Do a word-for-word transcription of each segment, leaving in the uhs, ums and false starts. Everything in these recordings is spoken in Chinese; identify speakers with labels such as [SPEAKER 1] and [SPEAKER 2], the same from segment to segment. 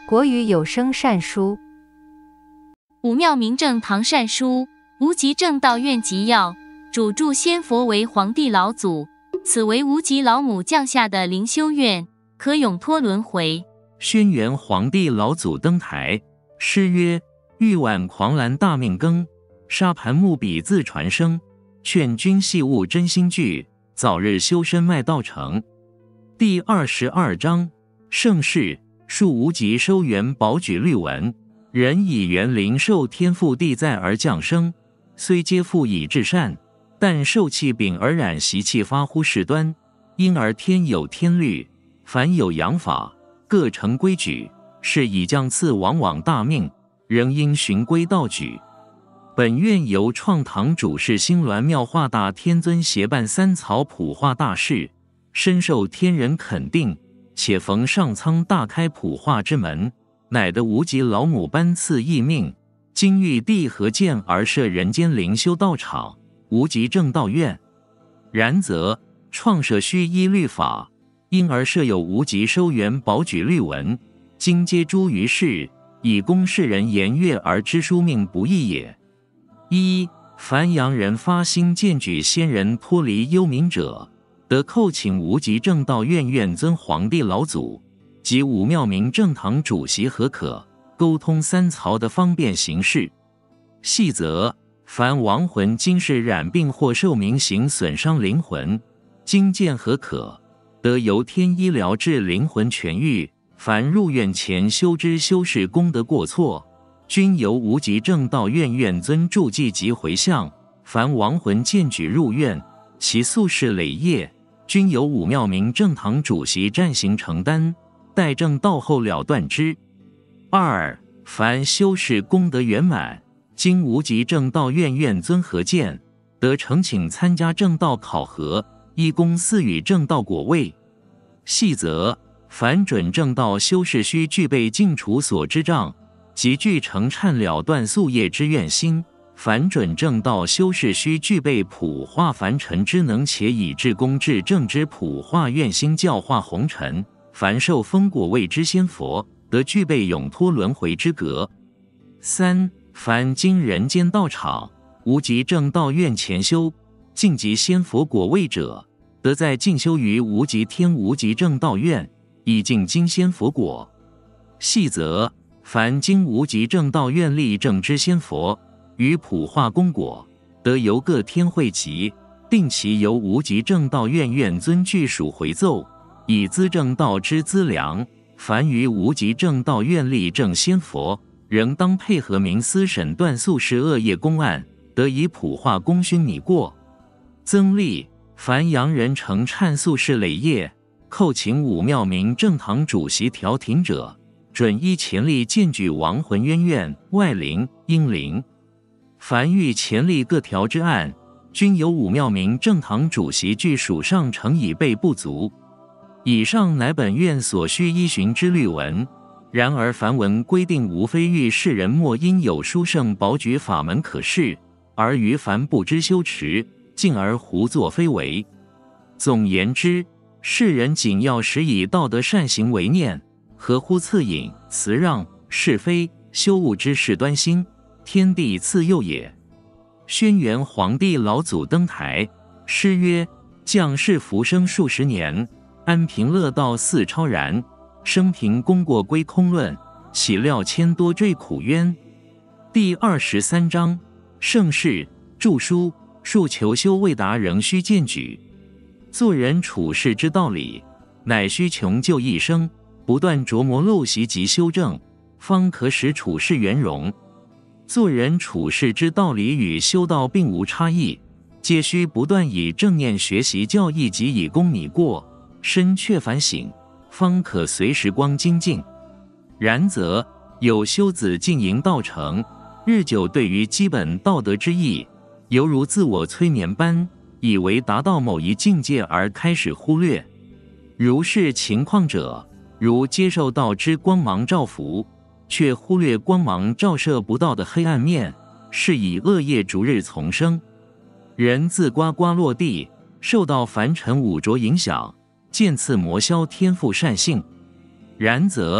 [SPEAKER 1] 国语有声善书，
[SPEAKER 2] 武庙明正堂善书，无极正道院集要，主著仙佛为黄帝老祖，此为无极老母降下的灵修院，可永脱轮回。
[SPEAKER 3] 轩辕黄帝老祖登台，诗曰：玉碗狂澜大命更，沙盘木笔自传声。劝君细悟真心句，早日修身迈道成。第二十二章，盛世述无极收元宝举律文。人以元灵受天父地在而降生，虽皆父以至善，但受气禀而染习气发乎事端，因而天有天律，凡有阳法，各成规矩，是以降赐往往大命，仍应循规蹈矩。本院由创堂主事兴鸾庙化大天尊协办三曹普化大事，深受天人肯定，且逢上苍大开普化之门，乃得无极老母颁赐义命，今欲地合建而设人间灵修道场，无极正道院。然则创设须依律法，因而设有无极收元宝举律文，今皆诸于世，以供世人言阅而知书命不易也。一、凡阳人发心荐举先人脱离幽冥者，得叩请无极正道院院尊黄帝老祖及武庙明正堂主席核可，沟通三曹的方便行事。细则凡亡魂今世染病或受冥行损伤灵魂，经见核可，得由天医疗治灵魂痊愈。凡入院前修之修士功德过错，均由无极正道院院尊注记及回向。凡亡魂荐举入院，其宿世累业，均由武庙明正堂主席暂行承担，待正道后了断之。二、凡修士功德圆满，经无极正道院院尊核荐，得呈请参加正道考核，依功赐予正道果位。细则凡准正道修士须具备净除所知障，即具成忏了断宿业之愿心。凡准正道修士须具备普化凡尘之能，且以至公至正之普化愿心教化红尘。凡受封果位之仙佛，得具备永脱轮回之格。三、凡经人间道场无极正道院前修晋级仙佛果位者，得在进修于无极天无极正道院，以进经仙佛果。细则凡经无极正道院立正之仙佛，于普化功果，得由各天会集，定期由无极正道院院尊具属回奏，以资正道之资粮。凡于无极正道院立正仙佛，仍当配合明司审断宿世恶业公案，得以普化功勋拟过。增立凡阳人承忏宿世累业，叩请武庙明正堂主席调停者，准依前例荐举亡魂冤院、外灵、阴灵。凡遇前例各条之案，均由武庙明正堂主席据属上呈以备不足。以上乃本院所需依循之律文。然而凡文规定，无非欲世人莫因有殊胜宝举法门可示，而于凡不知修持，进而胡作非为。总言之，世人仅要实以道德善行为念，合乎恻隐、辞让、是非、修物之事端心，天地赐佑也。轩辕黄帝老祖登台，诗曰：降世浮生数十年，安贫乐道似超然。生平功过归空论，岂料千多坠苦渊。第二十三章，盛世著书述求修未达仍须荐举。做人处世之道理，乃须穷究一生，不断琢磨陋习及修正，方可使处世圆融。做人处世之道理与修道并无差异，皆须不断以正念学习教义及以功拟过，深确反省，方可随时光精进。然则有修子经营道成，日久对于基本道德之意，犹如自我催眠般，以为达到某一境界而开始忽略。如是情况者，如接受道之光芒照拂，却忽略光芒照射不到的黑暗面，是以恶业逐日丛生。人自呱呱落地，受到凡尘五浊影响，渐次磨消天赋善性。然则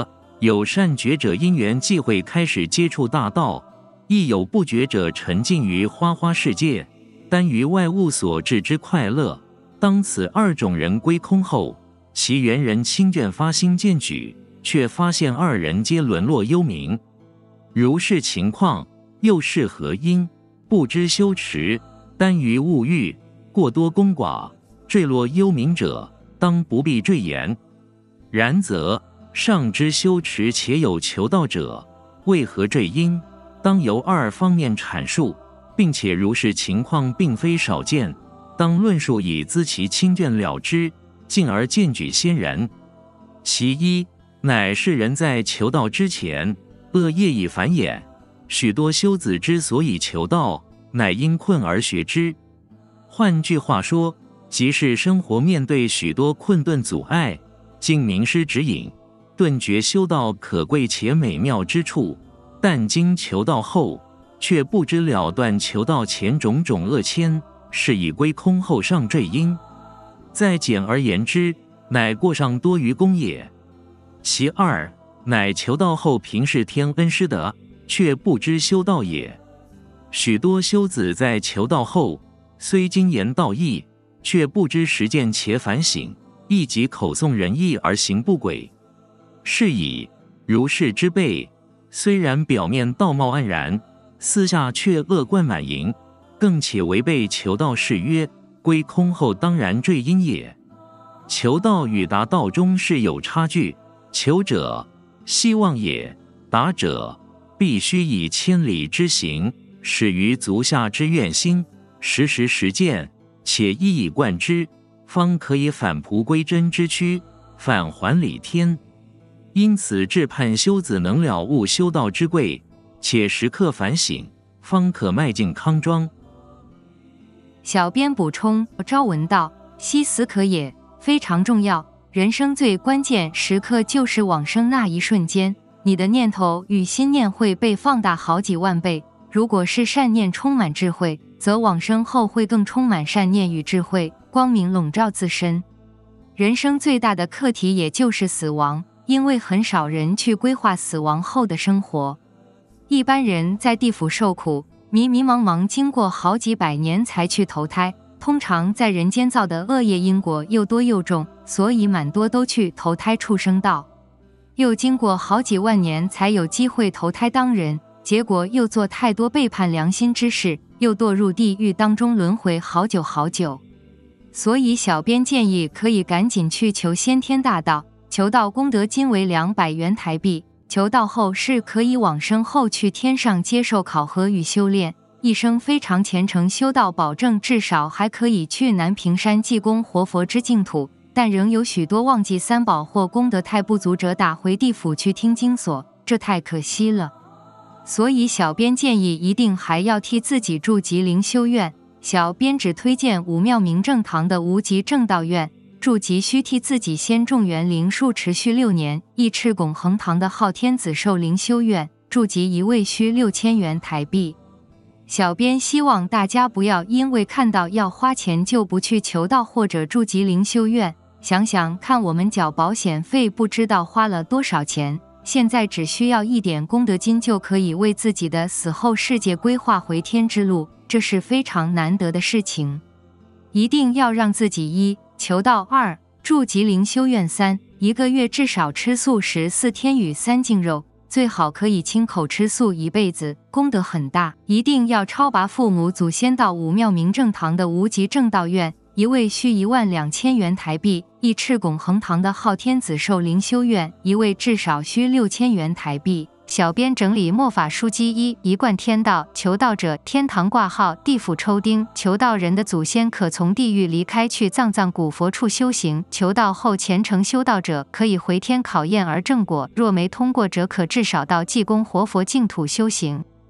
[SPEAKER 3] 有善觉者因缘际会开始接触大道，亦有不觉者沉浸于花花世界，单于外物所致之快乐。当此二种人归空后，其缘人亲眷发心荐举，却发现二人皆沦落幽冥。如是情况，又是何因？不知修持，单于物欲，过多功寡，坠落幽冥者，当不必赘言。然则上知修持且有求道者，为何坠因？当由二方面阐述，并且如是情况并非少见，当论述以资其亲眷了之，进而荐举先人。其一，乃是人在求道之前，恶业已繁衍，许多修子之所以求道，乃因困而学之。换句话说，即是生活面对许多困顿阻碍，经名师指引，顿觉修道可贵且美妙之处，但经求道后，却不知了断求道前种种恶牵，是以归空后上坠因。再简而言之，乃过上多余功也。其二，乃求道后凭是天恩师德，却不知修道也。许多修子在求道后，虽精言道义，却不知实践且反省，亦即口诵仁义而行不轨。是以如是之辈，虽然表面道貌岸然，私下却恶贯满盈，更且违背求道誓约，归空后当然坠因也。求道与达道中是有差距，求者希望也，达者必须以千里之行，始于足下之愿心，时时实践，且一以贯之，方可以返璞归真之躯，返还理天。因此至盼修子能了悟修道之贵，且时刻反省，方可迈进康庄。
[SPEAKER 1] 小编补充：朝闻道，夕死可也，非常重要。人生最关键时刻就是往生那一瞬间，你的念头与心念会被放大好几万倍。如果是善念充满智慧，则往生后会更充满善念与智慧，光明笼罩自身。人生最大的课题也就是死亡，因为很少人去规划死亡后的生活。一般人在地府受苦，迷迷茫茫经过好几百年才去投胎，通常在人间造的恶业因果又多又重，所以蛮多都去投胎畜生道，又经过好几万年才有机会投胎当人，结果又做太多背叛良心之事，又堕入地狱当中轮回好久好久。所以小编建议可以赶紧去求先天大道，求道功德金为两百元台币，求道后是可以往生后去天上接受考核与修炼，一生非常虔诚修道，保证至少还可以去南屏山济公活佛之净土，但仍有许多忘记三宝或功德太不足者打回地府去听经所，这太可惜了。所以小编建议一定还要替自己筑集灵修院，小编只推荐武庙明正堂的无极正道院，筑集需替自己先种园灵树持续六年。义赤拱恒堂的昊天子寿灵修院，筑集一位需六千元台币。小编希望大家不要因为看到要花钱就不去求道或者筑集灵修院，想想看我们缴保险费不知道花了多少钱，现在只需要一点功德金就可以为自己的死后世界规划回天之路，这是非常难得的事情。一定要让自己一求道，二筑集灵修院，三一个月至少吃素十四天与三净肉，最好可以亲口吃素一辈子，功德很大。一定要超拔父母祖先到武庙明正堂的无极正道院，一位需一万两千元台币；义赤拱恒堂的昊天子寿灵修院，一位至少需六千元台币。小编整理末法书籍一：一贯天道，求道者天堂挂号，地府抽钉。求道人的祖先可从地狱离开去藏藏古佛处修行，求道后虔诚修道者可以回天考验而正果，若没通过者可至少到济公活佛净土修行。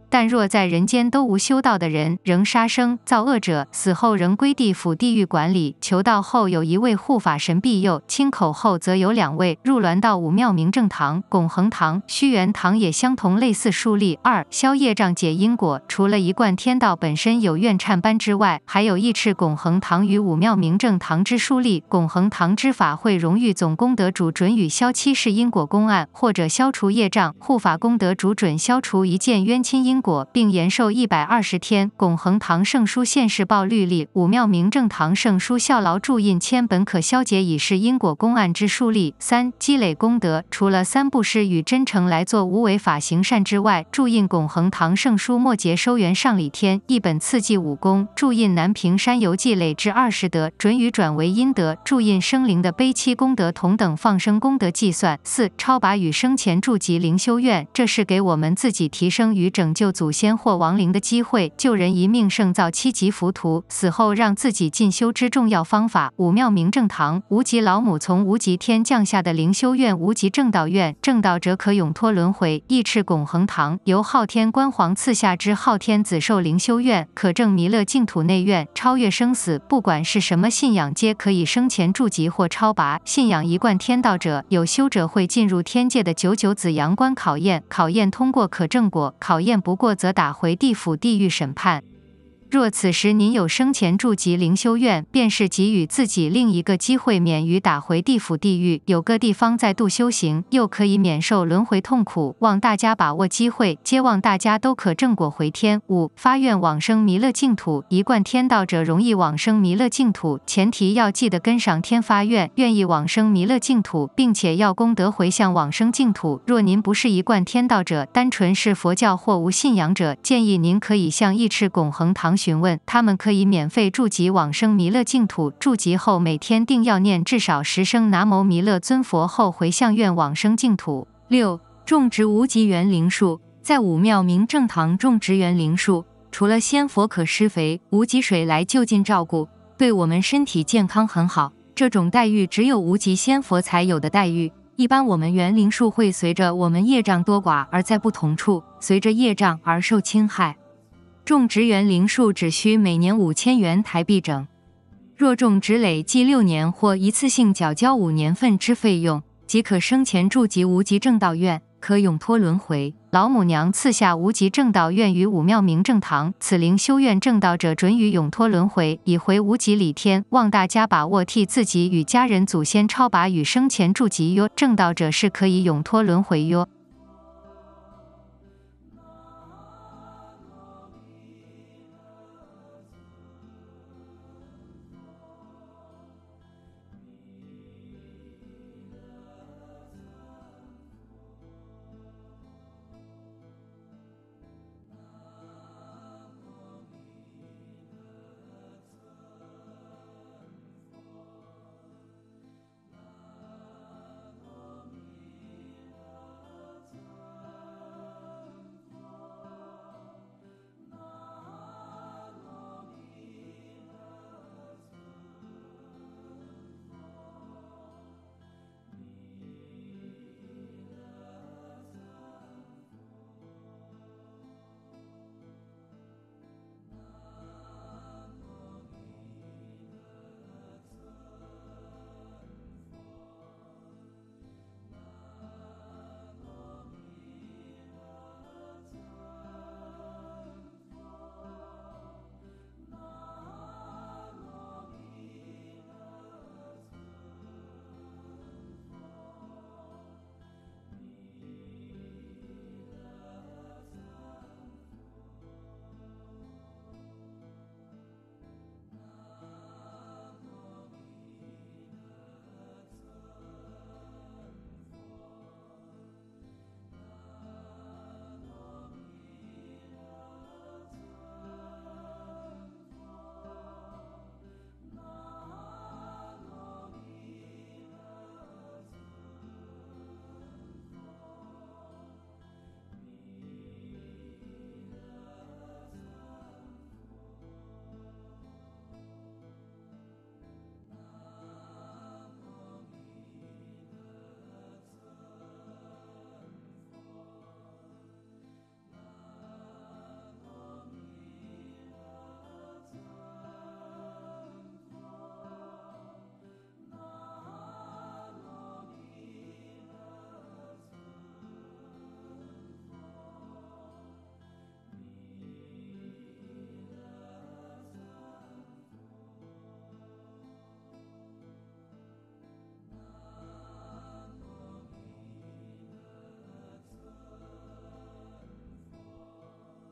[SPEAKER 1] 但若在人间都无修道的人，仍杀生造恶者，死后仍归地府地狱管理。求道后有一位护法神庇佑，亲口后则有两位。入銮道武庙明正堂、拱恒堂、虚元堂也相同，类似树立。二、消业障解因果。除了一贯天道本身有愿忏班之外，还有义赤拱恒堂与武庙明正堂之树立。拱恒堂之法会荣誉总功德主准予消七世因果公案，或者消除业障；护法功德主准消除一件冤亲因果，并延寿一百二十天。拱恒堂圣书现世报律例，武庙明正堂圣书效劳注印签本可消解已是因果公案之树立。三、积累功德。除了三布施与真诚来做无为法行善之外，注印拱恒堂圣书末节收元上礼天一本次记武功，注印南屏山游记累至二十德，准予转为阴德。注印生灵的悲戚功德同等放生功德计算。四、超拔与生前筑集灵修院，这是给我们自己提升与拯救祖先或亡灵的机会，救人一命胜造七级浮屠，死后让自己进修之重要方法。武庙明正堂，无极老母从无极天降下的灵修院，无极正道院，正道者可永脱轮回。义赤拱恒堂，由昊天官皇赐下之昊天子寿灵修院，可证弥勒净土内院，超越生死，不管是什么信仰，皆可以生前筑集或超拔。信仰一贯天道者，有修者会进入天界的九九子阳关考验，考验通过可正果，考验不过则打回地府地狱审判。若此时您有生前筑集灵修院，便是给予自己另一个机会，免于打回地府地狱，有个地方在度修行，又可以免受轮回痛苦。望大家把握机会，皆望大家都可正果回天。五、发愿往生弥勒净土。一贯天道者容易往生弥勒净土，前提要记得跟上天发愿，愿意往生弥勒净土，并且要功德回向往生净土。若您不是一贯天道者，单纯是佛教或无信仰者，建议您可以向义赤拱恒堂询问，他们可以免费筑集往生弥勒净土。筑集后每天定要念至少十声南无弥勒尊佛后回向愿往生净土。六、种植无极园林树。在武庙明正堂种植园林树，除了仙佛可施肥、无极水来就近照顾，对我们身体健康很好。这种待遇只有无极仙佛才有的待遇。一般我们园林树会随着我们业障多寡而在不同处，随着业障而受侵害。种植园林树只需每年五千元台币整，若种植累计六年或一次性缴交五年份之费用，即可生前筑集无极正道院，可永脱轮回。老母娘赐下无极正道院于武庙明正堂，此灵修院正道者准予永脱轮回，以回无极理天。望大家把握替自己与家人祖先超拔与生前筑集哟，正道者是可以永脱轮回哟。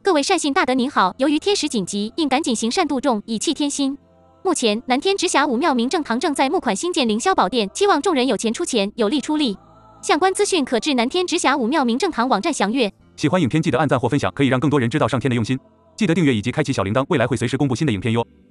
[SPEAKER 2] 各位善信大德您好，由于天时紧急，应赶紧行善度众，以弃天心。目前南天直辖武庙明正堂正在募款新建凌霄宝殿，期望众人有钱出钱，有力出力。相关资讯可至南天直辖武庙明正堂网站详阅。
[SPEAKER 4] 喜欢影片记得按赞或分享，可以让更多人知道上天的用心。记得订阅以及开启小铃铛，未来会随时公布新的影片哟。